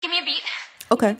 Give me a beat. Okay.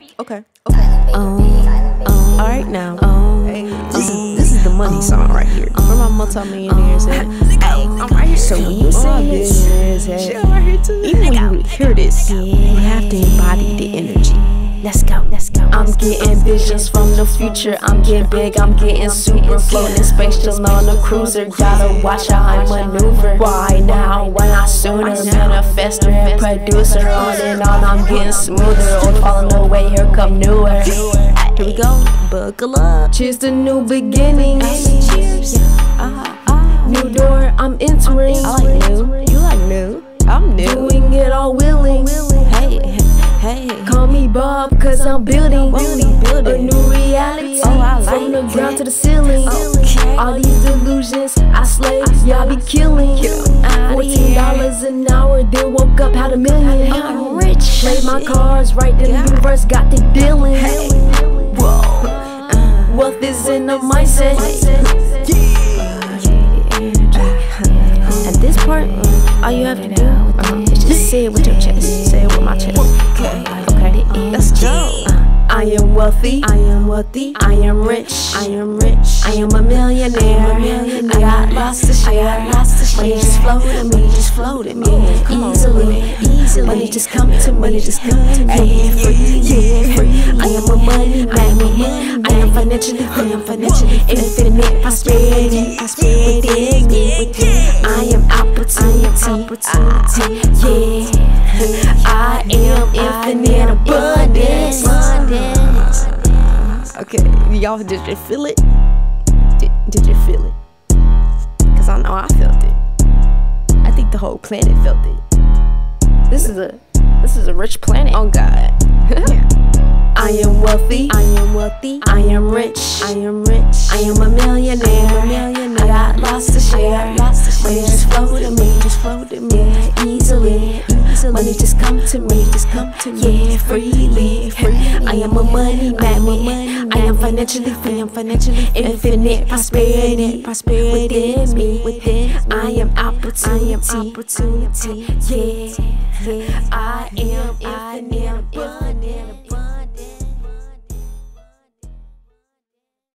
Alright now. This is the money song right here. For my multi-millionaires. I'm right here. So when you say this, even when you hear this, you have to embody the energy. Let's go. I'm getting visions from the future. I'm getting big, I'm getting super. Floating in space, just on a cruiser. Gotta watch how I maneuver. Why now? Why not sooner? Manifestor and producer. On and on, I'm getting smoother. Old falling away, here come newer. Here we go, buckle up. Cheers to new beginnings. Cheers. New door, I'm entering. I like new. You like new? I'm new. Doing it all willing. Hey. Call me Bob, cause I'm building a new reality. From the ground to the ceiling. All these delusions I slay, y'all be killing. $14 an hour, then woke up, had $1 million. I'm rich. Played my cards right, then the universe got the dealing. Whoa. Wealth is in the mindset. At this part, all you have to do is just say it with your chest. Say it with my chest. Okay, let's go. I am wealthy, I am rich, I am a millionaire. I got lots to share. Money just flow to me, easily. Money just come to me, free. I am a money man. I am financially infinite prosperity within me. I am opportunity, yeah. I am infinite abundance. Okay, y'all, did you feel it? Did you feel it? Cause I know I felt it. I think the whole planet felt it. This is a rich planet. Oh God. I am wealthy, I am rich, I am a millionaire. I got lots to share. Money just flow to me, easily. Money just come to me, yeah, freely. I am a money man. I am financially infinite prosperity within me. I am opportunity, yeah. I am infinite abundant.